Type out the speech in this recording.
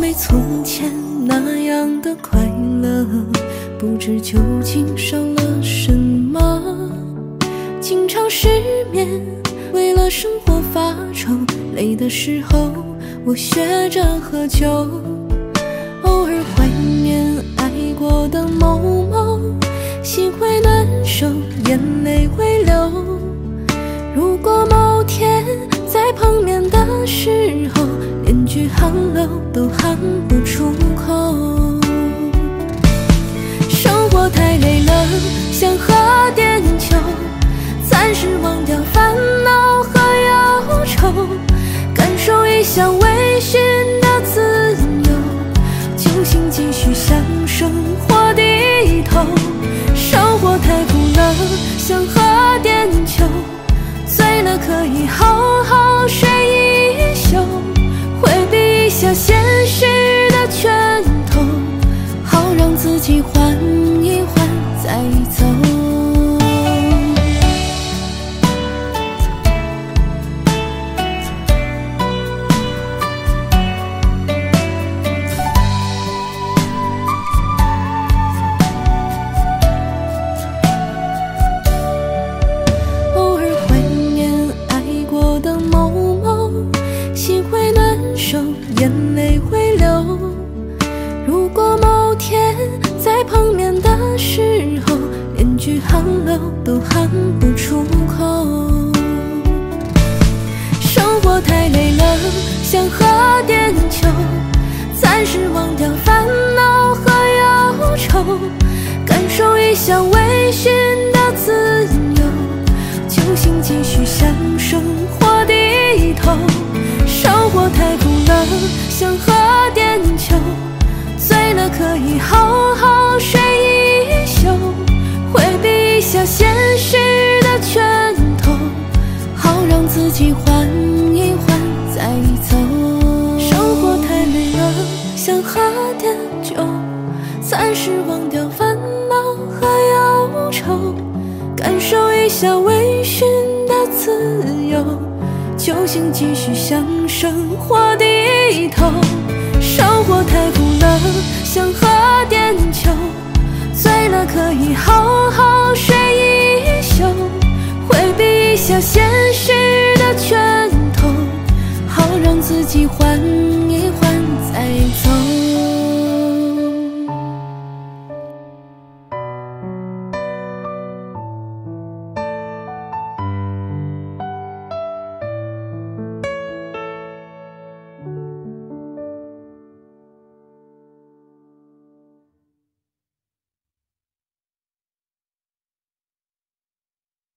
没从前那样的快乐，不知究竟少了什么。经常失眠，为了生活发愁，累的时候我学着喝酒。偶尔怀念爱过的某某，心会难受，眼泪会流。如果某天再碰面的时候，连句 hello 都喊不出口。生活太累了，想喝点酒，暂时忘掉烦恼和忧愁，感受一下微醺的自由，就请继续向生活低头。生活太苦了，想喝点酒，醉了可以好好睡一宿，回避一下现实的拳头，好让自己缓一缓再走。偶尔怀念爱过的某某，心会难受，眼泪会流。如果某天再碰面的时候，连句 hello 都喊不出口。生活太累了，想喝点酒，暂时忘掉烦恼和忧愁，感受一下微醺的自由，就请继续向生活低头。生活太苦了，想喝点酒，醉了可以好好睡一宿，回避一下现实的拳头，好让自己缓一缓再走。生活太累了，想喝点酒，暂时忘掉烦恼和忧愁，感受一下微醺的自由，就请继续向生活低头。生活太苦了，想喝点酒，醉了可以好好睡一宿，回避一下现实的拳头，好让自己缓